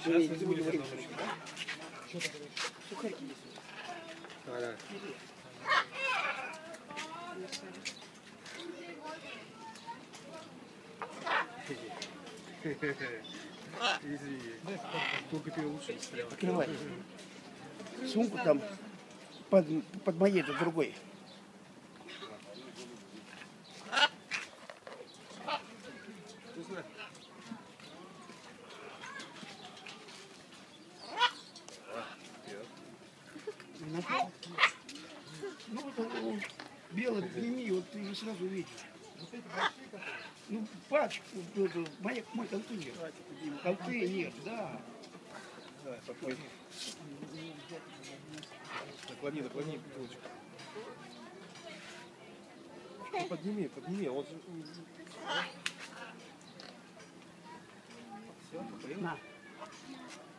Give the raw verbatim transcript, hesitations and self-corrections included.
Сейчас мы будем рыбу. Сухарики есть. Давай, давай. Извини. Сколько ты лучше стрелял. Открывай. Сумку там под, под моей-то другой. Вкусно? Ну вот он белый, сними, вот ты сразу увидишь. Ну, пачку, мой, мой контейнер. Контейнер, да. Давай, подходи. Наклони, наклони бутылочку. Ну, подними, подними. Он же... Все, на.